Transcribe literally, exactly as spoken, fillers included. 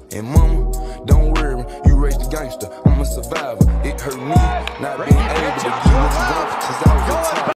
And mama, don't worry, you raised a gangster. I'm a survivor. It hurt me not being able to do what you want since I was a child.